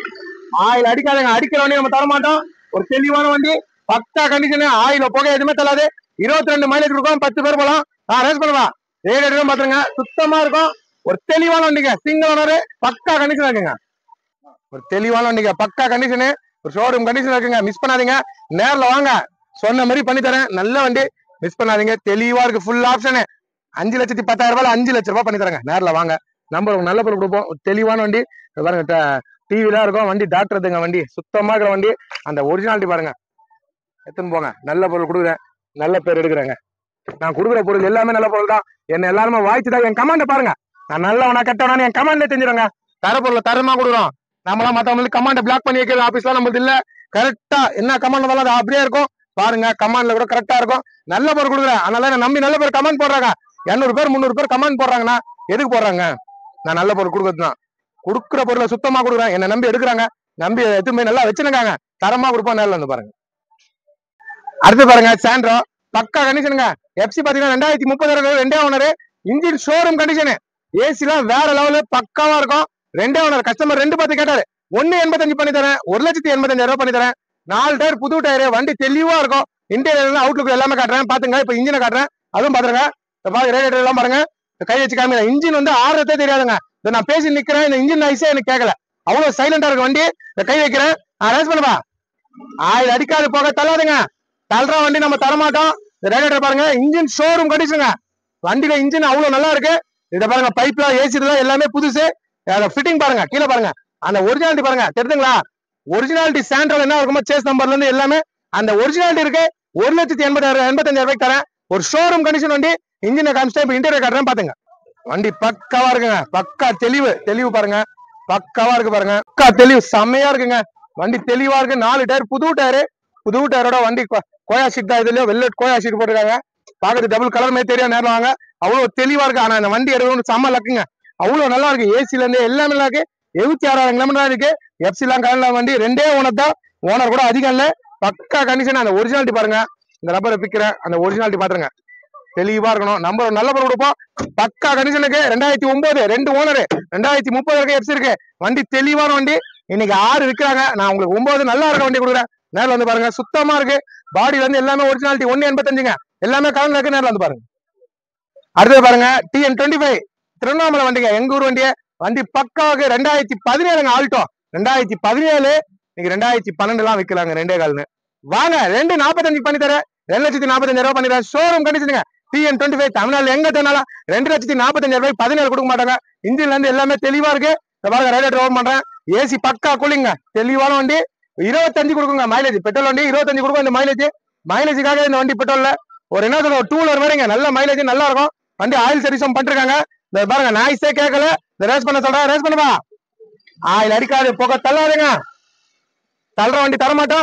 ஆயில் அடிக்காதுங்க. அடிக்கிற வண்டி நம்ம தர மாட்டோம். ஒரு தெளிவான வண்டி, பக்கா கண்டிஷனு. ஆயில போக எதுவுமே தள்ளாது. 22 மைலேஜ் கொடுக்கும். 10 பேர் போலாம். ரேஸ் பண்ணுவா. ரேடியேட்டரும் பாத்துங்க, சுத்தமா இருக்கும். ஒரு தெளிவான வண்டிங்க. சிங்கிள் ஓனர், பக்கா கண்டிஷன் இருக்குங்க. ஒரு தெளிவான வண்டிங்க, பக்கா கண்டிஷனு. ஒரு ஷோரூம் கண்டிஷன் இருக்குங்க. மிஸ் பண்ணாதீங்க. நேர்ல வாங்க, சொன்ன மாதிரி பண்ணி தரேன். நல்ல வண்டி, மிஸ் பண்ணாதீங்க. தெளிவா இருக்கு. Full option. 5,10,000 ரூபாய் 5 லட்ச ரூபாய் பண்ணி தரேங்க. நேர்ல வாங்க. நம்பர் நல்ல பொருள் கொடுப்போம். தெளிவான வண்டி பாருங்க. டிவிலாம் இருக்கும். வண்டி டாக்டர் எடுங்க. வண்டி சுத்தமா இருக்கிற வண்டி. அந்த ஒரிஜினாலிட்டி பாருங்க. எடுத்துன்னு போங்க. நல்ல பொருள் கொடுக்குறேன். நல்ல பேர் எடுக்கிறேங்க. நான் கொடுக்குற பொருள் எல்லாமே நல்ல பொருள் தான். என்ன எல்லாருமே வாய்ச்சுதான். என் கமாண்ட பாருங்க. நான் நல்லவனா கெட்டவனா என் கமாண்ட்ல தெரிஞ்சிருங்க. தர பொருளை தரமா கொடுக்குறோம். நம்மளாம் மத்தவங்களுக்கு கமாண்ட பிளாக் பண்ணி வைக்கிறது ஆபீஸ்லாம் நம்மளுக்கு இல்ல. கரெக்டா என்ன கமாண்ட் வந்தாலும் அது அப்படியே இருக்கும். பாருங்க, கமாண்ட்ல கூட கரெக்டா இருக்கும். நல்ல பேர் கொடுக்குறேன். அதனால என்ன நம்பி நல்ல பேர் கமெண்ட் போடுறாங்க. 200 பேர் 300 பேர் கமெண்ட் போடுறாங்கன்னா எதுக்கு போடுறாங்க? நான் நல்ல பொருள் கொடுக்கறதுதான். கொடுக்குற பொருளை சுத்தமா கொடுக்குறேன். என்ன நம்பி எடுக்கிறாங்க. நம்பி எதுவுமே நல்லா வச்சிருக்காங்க. தரமா கொடுப்போம். நேரில் வந்து பாருங்க. அடுத்து பாருங்க, சாண்ட்ரோ பக்கா கண்டிஷனுங்க. எஃப்சி பாத்தீங்கன்னா 2030 2 owner. Engine showroom condition. AC எல்லாம் வேற லெவலு, பக்காவா இருக்கும். 2 ஓனர். கஸ்டமர் 2 கேட்டாரு. 1,85 பண்ணி தரேன். 1,85,000 ரூபாய் பண்ணி தரேன். 4 டயர் புது டயரு. வண்டி தெளிவா இருக்கும். இன்டீரியர் அவுட்லுக் எல்லாமே காட்டுறேன். பாத்துங்க. இப்ப இன்ஜினை காட்டுறேன், அதுவும் பாத்துருங்க. ரேடியேட்டர் எல்லாம் பாருங்க. கை வச்சு காமிங்க. இன்ஜின் வந்து ஆடுறதே தெரியாதுங்க. நான் பேசி நிக்கிறேன். இந்த இன்ஜின் ஐஸே எனக்கு கேட்கல. அவ்வளவு சைலண்டா இருக்கு வண்டி. கை வைக்கிறேன். ரேஸ் பண்ணுவா. ஆயில் அடிக்காது, போக தள்ளாதுங்க. தள்ளுற வண்டி நம்ம தரமாட்டோம். ரேடியேட்டர் பாருங்க. இன்ஜின் ஷோரூம் கண்டிஷனுங்க. வண்டியில இன்ஜின் அவ்வளவு நல்லா இருக்கு. இத பாருங்க, பைப்லாம் ஏசி எல்லாமே புதுசு. ஃபிட்டிங் பாருங்க, கீழே பாருங்க. அந்த ஒரிஜினாலிட்டி பாருங்க, தெரியுதுங்களா? ஒரிஜினாலிட்டி சாண்ட்ரோல என்ன இருக்குமோ சேஸ் நம்பர்ல இருந்து எல்லாமே அந்த ஒரிஜினாலிட்டி இருக்கு. 1,85,000 ரூபாய்க்கு தரேன். ஒரு ஷோரூம் கண்டிஷன் வண்டி. இன்ஜினை காமிச்சிட்டு இப்ப இன்டீரியர் காட்டுறேன், பாத்துங்க. வண்டி பக்காவா இருக்குங்க. பக்கா தெளிவு பாருங்க. பக்காவா இருக்கு பாருங்க. பக்கா தெளிவு செம்மையா இருக்குங்க. வண்டி தெளிவா இருக்கு. 4 டயர் புது டயரோட வண்டி கோயா ஷீட் தான். இதுலயோ வெள்ளட் கோயா ஷீட் போட்டுருக்காங்க. பாக்குறது டபுள் கலர் மாதிரி தெரியும். நேரம் வாங்க, அவ்வளவு தெளிவா இருக்கு. ஆனா இந்த வண்டி எடுக்கணும் செம்ம லக்குங்க. அவ்வளவு நல்லா இருக்கு. ஏசில இருந்து எல்லாமே நல்லா இருக்கு. 76,000 கிலோமீட்டர் இருக்கு. எஃப்சி எல்லாம் கலந்த வண்டி. 2 ஓனர் தான். ஓனர் கூட அதிகம் இல்ல. பக்கா கண்டிஷன். அந்த ஒரிஜினாலிட்டி பாருங்க. இந்த ரப்பரை பிக்கிறேன், அந்த ஒரிஜினாலிட்டி பாத்துருங்க. தெளிவா இருக்கணும். நம்பர் நல்ல பொருள் கொடுப்போம். பக்கா கண்டிஷனுக்கு 2009 2 ஓனர். 2030 இருக்கு எஃப்சி இருக்கு. வண்டி தெளிவான வண்டி. இன்னைக்கு 6 விற்கிறாங்க. நான் உங்களுக்கு 9 நல்லா இருக்க வண்டி கொடுக்குறேன். நேரில் வந்து பாருங்க. சுத்தமா இருக்கு. பாடி வந்து எல்லாமே ஒரிஜினாலிட்டி. 185ங்க. எல்லாமே கலந்து இருக்கு. நேரில் வந்து பாருங்க. அடுத்தது பாருங்க TN25 திருவண்ணாமலை வண்டிங்க. எங்க ஊர் வண்டிய வண்டி பக்காவுக்கு 2017 ஆல்டோ. 2017 இன்னைக்கு 2012 எல்லாம் விற்கலாங்க. 2.25 வாங்க. 2.45 பண்ணி தரேன். 2,45,000 பண்ணி தரேன். ஷோரூம் கண்டிஷனுங்க. TN25 தமிழ்நாடு எங்க தரனால 2,45,000 17 கொடுக்க மாட்டாங்க. இன்ஜின்ல இருந்து எல்லாமே தெளிவா இருக்கு. பாருங்க ரேடியேட்டர் ஓபன் பண்றேன். ஏசி பக்கா கூலிங்க. தெளிவான வண்டி. 25 கொடுக்குங்க மைலேஜ். பெட்ரோல் வண்டி 25 கொடுக்கும். இந்த மைலேஜுக்காக இந்த வண்டி பெட்ரோல்ல ஒரு என்ன சொல்ல ஒரு 2 வீலர் வரீங்க. நல்ல மைலேஜ் நல்லா இருக்கும். வண்டி ஆயில் சர்வீஸும் பண்ணிருக்காங்க. இந்த பாருங்க நாய்ஸே கேட்கல. இந்த ரேஸ் பண்ண சொல்றேன். ரேஸ் பண்ணுவா. ஆயில் அடிக்காது. புகை தள்ளாதுங்க. தள்ளுற வண்டி தரமாட்டோம்.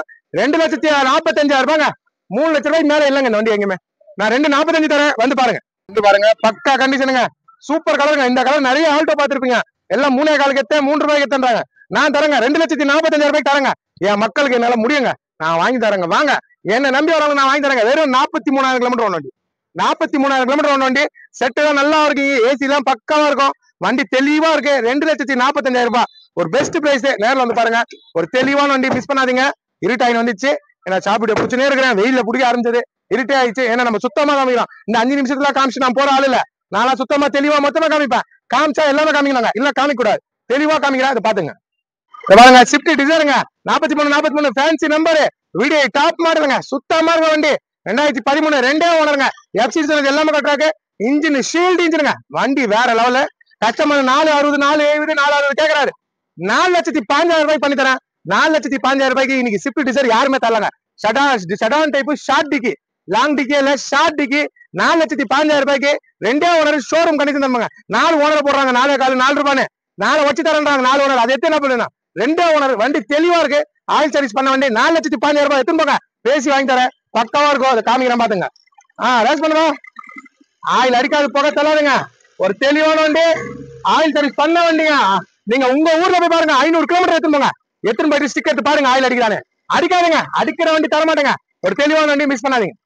2,45,000 ரூபாங்க. 3 லட்சம் ரூபாய்க்கு மேல இல்லைங்க இந்த வண்டி எங்குமே. நான் 2,45 தரேன். வந்து பாருங்க. பக்கா கண்டிஷனுங்க. சூப்பர் கலருங்க. இந்த கலர் நிறைய ஆல்டோ பாத்துருப்பீங்க. எல்லாம் 3.25 எத்த 3 ரூபாய்க்கு எத்தன்றாங்க. நான் தரேங்க 2,45,000 ரூபாய்க்கு தரேங்க. என் மக்களுக்கு என்னால முடியுங்க. நான் வாங்கி தரேங்க. வாங்க. என்ன நம்பி வரவங்க நான் வாங்கி தரேங்க. வெறும் 43,000 கிலோமீட்டர் ஒன்று வண்டி. 43,000 கிலோமீட்டர் ஒன்று வண்டி. செட்டு எல்லாம் நல்லா இருக்கு. ஏசி எல்லாம் பக்காவா இருக்கும். வண்டி தெளிவா இருக்கு. 2,45,000 ரூபாய். ஒரு பெஸ்ட் பிரைஸ். நேரில் வந்து பாருங்க. ஒரு தெளிவான வண்டி. மிஸ் பண்ணாதீங்க. இருட்டாயின் வந்துச்சு. ஏன்னா சாப்பிட்டு பிடிச்சுனே இருக்கிறேன். வெயில பிடிக்க ஆரம்பிச்சது. இருட்டே ஆயிடுச்சு. ஏன்னா நம்ம சுத்தமா காமிக்கிறோம். இந்த 5 நிமிஷத்துல காமிச்சு நான் போற ஆள் இல்ல. நானா சுத்தமா தெளிவா மொத்தமா காமிப்பேன். காமிச்சா எல்லாமே காமிக்கிறாங்க. இல்ல காமிக்க கூடாது. தெளிவா காமிக்கிறேன். அதை பாத்துங்க. பாருங்க ஸ்விஃப்ட் டிசைருங்க. 43 ஃபேன்சி நம்பர். வீடியோ டாப் மாடலுங்க. சுத்தமா இருக்க வண்டி. 2013 2 ஓனருங்க. எஃப்சி எல்லாமே கட்டுறாங்க. இன்ஜின் ஷீல்டு இன்ஜினுங்க. வண்டி வேற லெவலு. கஸ்டமர் 460 470 460 கேக்குறாரு. 4,15,000 ரூபாய்க்கு பண்ணி தரேன். 4,15,000 ரூபாய்க்கு இன்னைக்கு ஸ்விஃப்ட் டிசைர் யாருமே தரலங்க. Sedan type short dickey long dickey இல்ல ஷார்ட் டிக்கி 4,15,000 ரூபாய்க்கு 2 ஓனர் ஷோரூம் கண்டிஷன் தருவாங்க. 4 ஓனர் போடுறாங்க. 4 ரூபான்னு 4 வச்சு தரேன்றாங்க. 4 ஓனர் அது எத்தனை பண்ணுங்க. 2 ஓனர் வண்டி தெளிவா இருக்கு. ஆயில் சர்வீஸ் பண்ண வண்டி. 4,15,000 ரூபாய் எத்தனை போங்க. பேசி வாங்கி தரேன். பக்காவா இருக்கும். அதை காமிக்கிறேன் பாத்துங்க. ரேஸ் பண்ணுவோம். ஆயில் அடிக்காது. புகை தள்ளாதுங்க. ஒரு தெளிவான வண்டி. ஆயில் சர்வீஸ் பண்ண வண்டிங்க. நீங்க உங்க ஊர்ல போய் பாருங்க. 500 கிலோமீட்டர் எடுத்துன்னு போங்க. எத்தனை போயிட்டு ஸ்டிக்கர் எடுத்து பாருங்க. ஆயில் அடிக்கிறானே. அடிக்காதுங்க. அடிக்கிற வண்டி தர மாட்டேங்க. ஒரு தெளிவான வண்டி. மிஸ் பண்ணாதீங்க.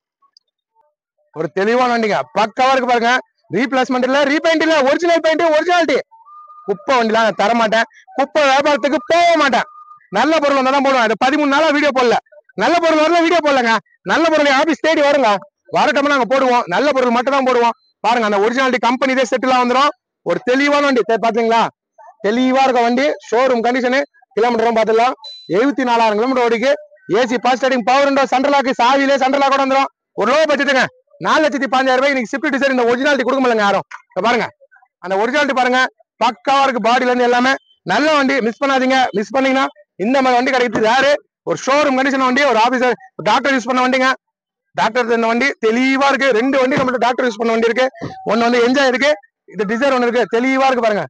ஒரு தெளிவான வண்டிங்க. பக்காவா இருக்கு பாருங்க. ரீப்ளேஸ்மெண்ட் இல்ல, ரீபெயிண்ட் இல்ல, ஒரிஜினல் பெயிண்ட், ஒரிஜினாலிட்டி. குப்பை வண்டிலாம் தர மாட்டேன். குப்பை வியாபாரத்துக்கு போக மாட்டேன். நல்ல பொருள் வந்தா தான் போடுவேன். அது 13 நாளா வீடியோ போடல. நல்ல பொருள் வரல வீடியோ போடலங்க. நல்ல பொருள் ஆபீஸ் தேடி வருங்க. வரட்டோம்னா நாங்க போடுவோம். நல்ல பொருள் மட்டும் தான் போடுவோம். பாருங்க அந்த ஒரிஜினாலிட்டி கம்பெனி இதே செட்டில் வந்துடும். ஒரு தெளிவான வண்டி. பாத்தீங்களா தெளிவா இருக்க வண்டி. Showroom condition. கிலோமீட்டரும் பாத்துலாம். 74,000 கிலோமீட்டர் ஓடிக்கு. AC fast starting power window central lock சாவிலே சென்ட்ரலா கூட வந்துடும். ஒரு லோ பட்ஜெட்டுங்க. 4,15,000 ரூபாய் இன்னைக்கு ஸ்விஃப்ட் டிசைர் இந்த ஒரிஜினாலிட்டி கொடுக்க முடியல யாரும். பாருங்க அந்த ஒரிஜினாலிட்டி பாருங்க. பக்காவா இருக்கு. பாடியில இருந்து எல்லாமே நல்ல வண்டி. மிஸ் பண்ணாதீங்க. மிஸ் பண்ணீங்கன்னா இந்த மாதிரி வண்டி கிடைக்குது யாரு. ஒரு ஷோரூம் கண்டிஷன் வண்டி. ஒரு ஆபீசர் டாக்டர் யூஸ் பண்ண வண்டிங்க. டாக்டர் இந்த வண்டி தெளிவா இருக்கு. 2 வண்டி நம்மளுக்கு டாக்டர் யூஸ் பண்ண வண்டி இருக்கு. ஒன்னு வந்து என்ஜாய் இருக்கு. இது டிசைர் ஒன்னு இருக்கு. தெளிவா இருக்கு பாருங்க.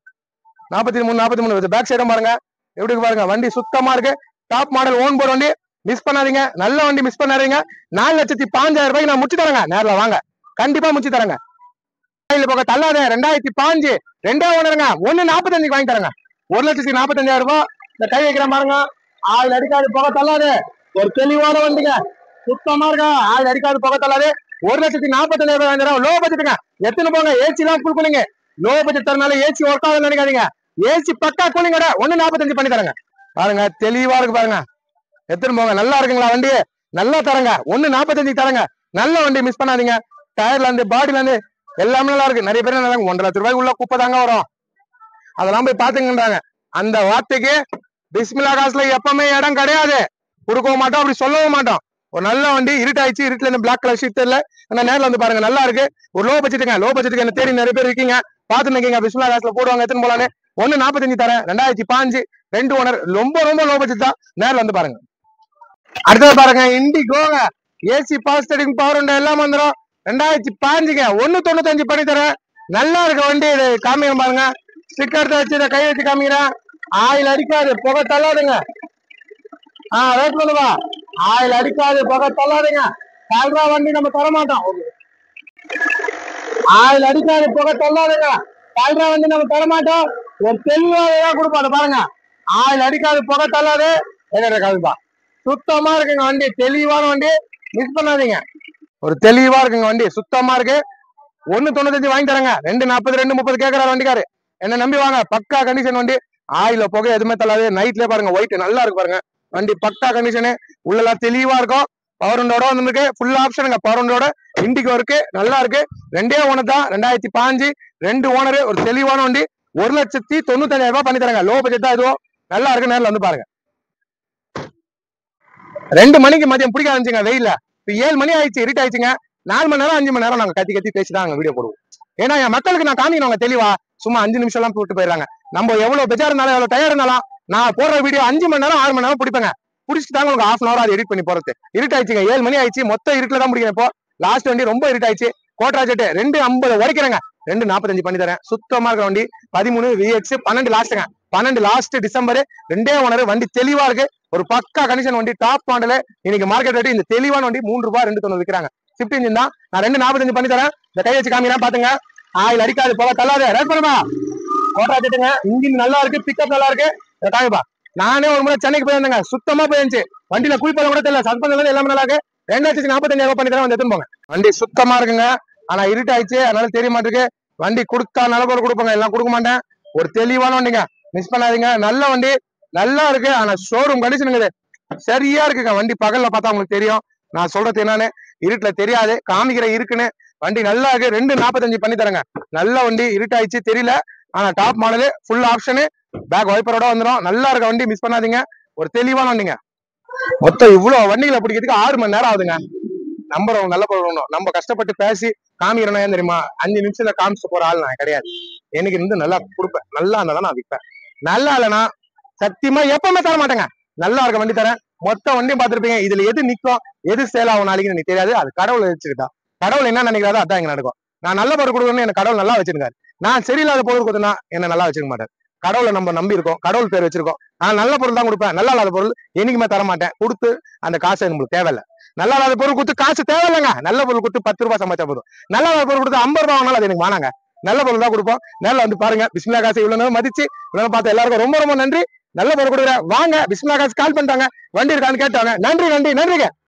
43 பேக் சைடும் பாருங்க. எப்படி இருக்கு பாருங்க. வண்டி சுத்தமா இருக்கு. டாப் மாடல் ஓன் போர்டு வண்டி. மிஸ் பண்ணாதீங்க. நல்ல வண்டி. மிஸ் பண்ணாதீங்க. 4,15,000 ரூபாய்க்கு நான் முடிச்சு தரேங்க. நேர்ல வாங்க. கண்டிப்பா முடிச்சு தரேங்க. போக தள்ளாத. 2005 2 ஓனருங்க. 1,45 வாங்கி தரேங்க. 1,45,000 ரூபாய். இந்த கை வைக்கிறேன் பாருங்க. ஆயில் அடிக்காது. போக தள்ளாது. ஒரு தெளிவான வண்டிங்க. சுத்தமா இருக்கா. ஆயில் அடிக்காது. போக தள்ளாது. 1,45,000 ரூபாய் வாங்கி தரேன். லோ பட்ஜெட்டுங்க. எத்தனை போங்க. ஏசி எல்லாம் ஃபுல் கூலிங்க. லோ பட்ஜெட் தரனால ஏசி ஒர்க் ஆகுதுன்னு நினைக்காதீங்க. ஏசி பக்கா கூலிங்கட 1,45 பண்ணி தரேங்க. பாருங்க தெளிவா இருக்கு பாருங்க. எத்தனை போங்க. நல்லா இருக்குங்களா வண்டி. நல்லா தரங்க. 1,45 தரங்க. நல்ல வண்டி. மிஸ் பண்ணாதீங்க. டயர்ல இருந்து பாடியில இருந்து எல்லாமே நல்லா இருக்கு. நிறைய பேர் நல்லா 1,00,000 ரூபாய்க்கு உள்ள குப்பை தாங்க வரும். அதெல்லாம் போய் பாத்துங்கன்றாங்க. அந்த வார்த்தைக்கு பிஸ்மில்லா காசுல எப்பவுமே இடம் கிடையாது. கொடுக்கவும் மாட்டோம். அப்படி சொல்லவும் மாட்டோம். ஒரு நல்ல வண்டி. இருட்டாயிடுச்சு. இருட்டுல இருந்து பிளாக் கலர் ஷீட் இல்ல. ஆனா நேரில் வந்து பாருங்க. நல்லா இருக்கு. ஒரு லோ பட்ஜெட்டுங்க. லோ பட்ஜெட்டுக்கு என்ன தேடி நிறைய பேர் இருக்கீங்க. பாத்து நிக்கீங்க. பிஸ்மில்லா காசுல போடுவாங்க. எத்தனை போலான்னு 1,45 தரேன். 2005 2 ஓனர். ரொம்ப ரொம்ப லோ பட்ஜெட் தான். நேரில் வந்து பாருங்க. அடுத்தது பாருங்க. இண்டிகோங்க. AC fast starting power window எல்லாம் வந்துடும். 2005ங்க. 1,95 பண்ணி தரேன். நல்லா இருக்க வண்டி. இது காமிக்கிறேன் பாருங்க. ஸ்டிக்கர் வச்சு இதை கை வச்சு காமிக்கிறேன். ஆயில் அடிக்காது. புகை தள்ளாதுங்க. ரேட் பண்ணுவா. ஆயில் அடிக்காது, புகை தள்ளாதுங்க. 4 ரூபா வண்டி நம்ம தர மாட்டோம். ஆயில் அடிக்காது, புகை தள்ளாதுங்க. 4 ரூபா வண்டி நம்ம தர மாட்டோம். ஒரு தெளிவாக கொடுப்பாரு பாருங்க. ஆயில் அடிக்காது, புகை தள்ளாது. கவிப்பா சுத்தமா இருக்குங்க வண்டி, தெளிவான வண்டி, மிஸ் பண்ணாதீங்க. ஒரு தெளிவா இருக்குங்க வண்டி, சுத்தமா இருக்கு. 1.95 வாங்கி தரங்க. 2.40 2.30 கேட்கறாரு வண்டிக்காரு. என்ன நம்பி வாங்க, பக்கா கண்டிஷன் வண்டி. ஆயில புகை எதுவுமே தள்ளாது. நைட்லயே பாருங்க, ஒயிட் நல்லா இருக்கு பாருங்க வண்டி, பக்கா கண்டிஷனு. உள்ளெல்லாம் தெளிவா இருக்கும். பவர் விண்டோட வந்துருக்கு, ஃபுல் ஆப்ஷனுங்க. பவர் விண்டோட இண்டிகோ இருக்கு, நல்லா இருக்கு. 2 ஓனர் தான், 2005, 2 ஓனர். ஒரு தெளிவான வண்டி. 1,95,000 ரூபாய் பண்ணி தரங்க. லோ பட்ஜெட் தான் இதுவும், நல்லா இருக்கு. நேரில் வந்து பாருங்க. 2 மணிக்கு மதியம் பிடிக்க ஆரம்பிச்சுங்க வெயில்ல. இப்ப 7 மணி ஆயிடுச்சு, இருட்டு ஆயிடுச்சுங்க. 4 மணி நேரம் 5 மணி நேரம் நாங்க கத்தி கத்தி பேசிதான் வீடியோ போடுவோம். ஏன்னா என் மக்களுக்கு நான் காமிக்கணும் தெளிவா. சும்மா 5 நிமிஷம் எல்லாம் போட்டு போயிடறாங்க. நம்ம எவ்வளவு பெஜார் இருந்தாலும் எவ்வளவு டயர் இருந்தாலும் நான் போடுற வீடியோ 5 மணி நேரம் 6 மணி நேரம் பிடிப்பேங்க. பிடிச்சிட்டு தாங்க உங்களுக்கு 1/2 hour அது எடிட் பண்ணி போறது. இருட்டு ஆயிடுச்சுங்க, 7 மணி ஆயிடுச்சு. மொத்தம் இருட்டுல தான் முடிக்கிறேன். இப்போ லாஸ்ட் வண்டி ரொம்ப இருட்டு ஆயிடுச்சு. கோட்ராஜெட் 2.50 உரைக்கிறேங்க. 2.45 பண்ணி தரேன். சுத்தமா இருக்கிற வண்டி. 13 VX 12 லாஸ்ட்டுங்க. 12 லாஸ்ட் டிசம்பர். 2 ஓனர். வண்டி தெளிவா இருக்கு. ஒரு பக்கா கண்டிஷன் வண்டி, டாப் மாடல். இன்னைக்கு மார்க்கெட் ரேட் இந்த தெளிவான வண்டி 3 ரூபாய் 2.90 விற்கிறாங்க. 15 இன்ஜின் தான். நான் 2.45 பண்ணி தரேன். இந்த கை வச்சு காமிக்கிறேன் பாத்துங்க. ஆயில் அடிக்காது, போக தள்ளாது. ரேட் பண்ணுமா கோட்ராஜெட்டுங்க. இன்ஜின் நல்லா இருக்கு, பிக்கப் நல்லா இருக்கு. காமிப்பா. நானே ஒரு முறை சென்னைக்கு போயிருந்தேங்க, சுத்தமா போயிருந்துச்சு. வண்டியில குளிப்பட கூட தெரியல, சஸ்பென்ஷன் எல்லாமே நல்லா இருக்கு. 2,45,000 பண்ணி தரேன், வந்து எடுத்துன்னு போங்க. வண்டி சுத்தமா இருக்குங்க. ஆனா இருட்டு ஆயிடுச்சு, அதனால தெரிய மாட்டேங்குது. வண்டி கொடுத்தா நல்ல பொருள் கொடுப்பாங்க, எல்லாம் கொடுக்க மாட்டேன். ஒரு தெளிவான வண்டிங்க, மிஸ் பண்ணாதீங்க. நல்ல வண்டி, நல்லா இருக்கு. ஆனா ஷோரூம் கண்டிஷனுங்க சரியா இருக்குங்க. வண்டி பகல்ல பார்த்தா உங்களுக்கு தெரியும். நான் சொல்றது என்னன்னு இருட்டுல தெரியாது, காமிக்கிற இருக்குன்னு. வண்டி நல்லா இருக்கு. 2.45 பண்ணி தரேங்க. நல்ல வண்டி. இருட்டாயிடுச்சு தெரியல, ஆனா top model, full option, back வைப்பரோட வந்துடும். நல்லா இருக்க வண்டி, மிஸ் பண்ணாதீங்க. ஒரு தெளிவான வண்டிங்க. மொத்தம் இவ்வளவு வண்டிகளை பிடிக்கிறதுக்கு 6 மணி நேரம் ஆகுதுங்க. நம்புறவங்க நல்ல பொருள். நம்ம கஷ்டப்பட்டு பேசி காமிக்கிறேன்னா ஏன் தெரியுமா, 5 நிமிஷத்துல காமிச்சு போற ஆள் நான் கிடையாது. எனக்கு இருந்து நல்லா கொடுப்பேன். நல்லா இருந்தா நான் விற்பேன். நல்லா இல்லைன்னா சத்தியமா எப்பவுமே தர மாட்டேங்க. நல்லா இருக்க வண்டி தரேன். மொத்த வண்டியும் பார்த்திருப்பீங்க. இதுல எது நிக்கும், எது சேல் ஆகும் நாளைக்கு எனக்கு தெரியாது. அது கடவுள் வச்சுக்கிட்டா. கடவுள் என்ன நினைக்கிறாரோ அதான் இங்க நடக்கும். நான் நல்ல பொருள் கொடுக்கணும்னு எனக்கு கடவுள் நல்லா வச்சிருக்காரு. நான் சரியில்லாத பொருள் கொடுத்தா என்ன நல்லா வச்சுக்க மாட்டார். கடவுளை நம்ம நம்பி இருக்கோம், கடவுள் பேர் வச்சிருக்கோம். நான் நல்ல பொருள் தான் கொடுப்பேன். நல்லா இல்லாத பொருள் என்னைக்குமே தர மாட்டேன். கொடுத்து அந்த காசு நம்மளுக்கு தேவையில்லை. நல்லா இல்லாத பொருள் கொடுத்து காசு தேவையில்லைங்க. நல்ல பொருள் கொடுத்து 10 ரூபாய் சம்பாதிச்சா போதும். நல்லா இல்லாத பொருள் கொடுத்து 50 ரூபாய் வாங்கினாலும் அது எனக்கு வானாங்க. நல்ல பொருள் தான் கொடுப்போம். நேரில் வந்து பாருங்க. பிஸ்மில்லா காசு இவ்வளவு நேரம் மதிச்சு இவ்வளவு பார்த்து எல்லாருக்கும் ரொம்ப ரொம்ப நன்றி. நல்ல பொருள் கொடுக்குறேன். வாங்க, பிஸ்மில்லா காசு கால் பண்ணிட்டாங்க, வண்டி இருக்கான்னு கேட்டாங்க. நன்றி நன்றி நன்றிங்க.